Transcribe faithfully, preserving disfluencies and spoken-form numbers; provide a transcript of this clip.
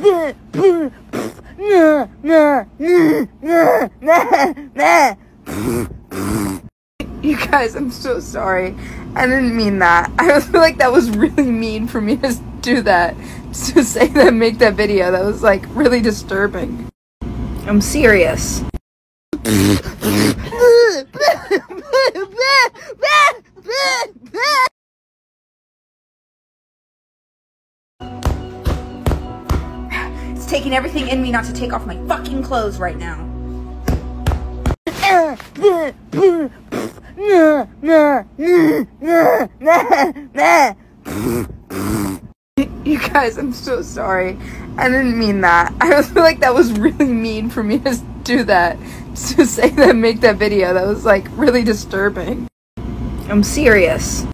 You guys, I'm so sorry. I didn't mean that. I feel like that was really mean for me to do that. To say that, make that video. That was like really disturbing. I'm serious. It's taking everything in me not to take off my fucking clothes right now. You guys, I'm so sorry. I didn't mean that. I feel like that was really mean for me to do that. To say that, make that video. That was like really disturbing. I'm serious.